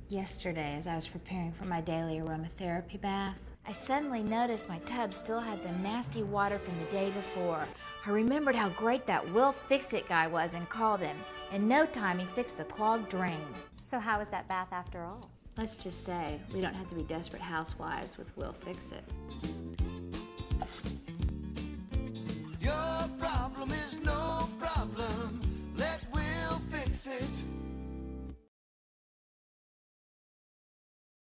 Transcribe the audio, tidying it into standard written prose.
Yesterday, as I was preparing for my daily aromatherapy bath, I suddenly noticed my tub still had the nasty water from the day before. I remembered how great that Will Fix-It guy was and called him. In no time, he fixed the clogged drain. So how was that bath after all? Let's just say, we don't have to be desperate housewives with Will Fix-It.